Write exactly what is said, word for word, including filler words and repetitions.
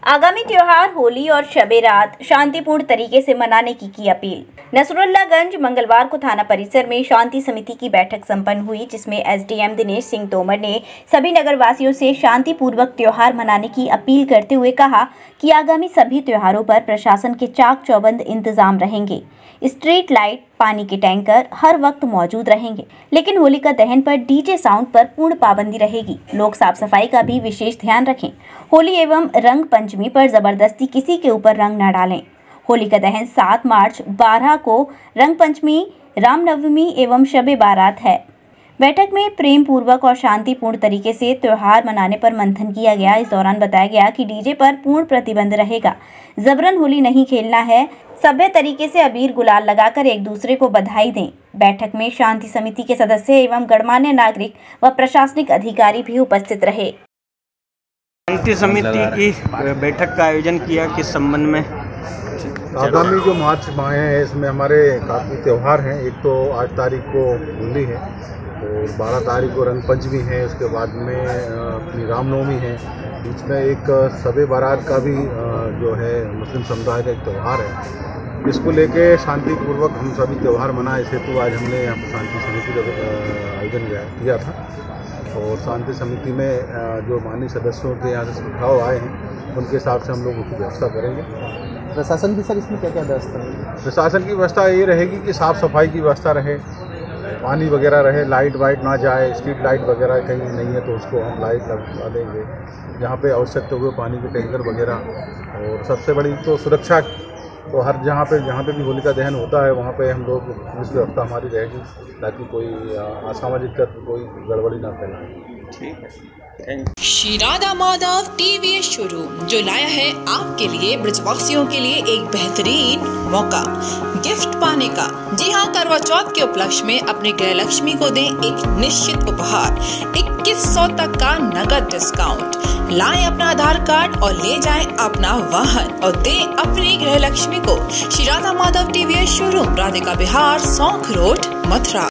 आगामी त्योहार होली और शबे रात शांतिपूर्ण तरीके से मनाने की की अपील। नसरुल्लागंज मंगलवार को थाना परिसर में शांति समिति की बैठक संपन्न हुई, जिसमें एसडीएम दिनेश सिंह तोमर ने सभी नगरवासियों से शांतिपूर्वक त्योहार मनाने की अपील करते हुए कहा कि आगामी सभी त्योहारों पर प्रशासन के चाक चौबंद इंतजाम रहेंगे। स्ट्रीट लाइट, पानी के टैंकर हर वक्त मौजूद रहेंगे, लेकिन होलिका दहन पर डीजे साउंड पर पूर्ण पाबंदी रहेगी। लोग साफ सफाई का भी विशेष ध्यान रखें। होली एवं रंग पंचमी पर जबरदस्ती किसी के ऊपर रंग न डालें। होलिका दहन सात मार्च, बारह को रंग पंचमी, रामनवमी एवं शबे बारात है। बैठक में प्रेम पूर्वक और शांतिपूर्ण तरीके से त्योहार मनाने पर मंथन किया गया। इस दौरान बताया गया कि डीजे पर पूर्ण प्रतिबंध रहेगा। जबरन होली नहीं खेलना है। सभ्य तरीके से अबीर गुलाल लगाकर एक दूसरे को बधाई दें। बैठक में शांति समिति के सदस्य एवं गणमान्य नागरिक व प्रशासनिक अधिकारी भी उपस्थित रहे। शांति समिति की बैठक का आयोजन किया किस संबंध में? आगामी जो मार्च माह है, इसमें हमारे काफ़ी त्यौहार हैं। एक तो आठ तारीख को होली है और बारह तारीख को रंग पंचमी है। उसके बाद में अपनी रामनवमी है। बीच में एक शबे बारात का भी जो है मुस्लिम समुदाय का एक त्यौहार है। इसको लेके शांतिपूर्वक हम सभी त्यौहार मनाए, इस हेतु आज हमने यहाँ पर शांति समिति का आयोजन किया था। और शांति समिति में जो माननीय सदस्यों के यहाँ से सुझाव आए हैं, उनके हिसाब से हम लोग उसकी व्यवस्था करेंगे। प्रशासन की सर इसमें क्या क्या व्यवस्था है? प्रशासन की व्यवस्था ये रहेगी कि साफ़ सफाई की व्यवस्था रहे, पानी वगैरह रहे, लाइट वाइट ना जाए, स्ट्रीट लाइट वगैरह कहीं नहीं है तो उसको हम लाइट लगा देंगे। जहाँ पे आवश्यकता हुए पानी के टैंकर वगैरह। और सबसे बड़ी तो सुरक्षा, तो हर जहाँ पे जहाँ पे भी होलिका दहन होता है वहाँ पे हम लोग पुलिस व्यवस्था हमारी रहेगी, ताकि कोई असामाजिक तत्व कोई गड़बड़ी ना फैलाए। ठीक है। श्री राधा माधव टीवीएस शोरूम जो लाया है आपके लिए, ब्रजवासियों के लिए एक बेहतरीन मौका गिफ्ट पाने का। जी हाँ, करवा चौथ के उपलक्ष्य में अपने गृह लक्ष्मी को दें एक निश्चित उपहार, इक्कीस सौ तक का नगद डिस्काउंट। लाएं अपना आधार कार्ड और ले जाएं अपना वाहन और दें अपनी गृह लक्ष्मी को। Shri Radha Madhav TVS showroom, Radhika Bihar, Saunkh road, Mathura.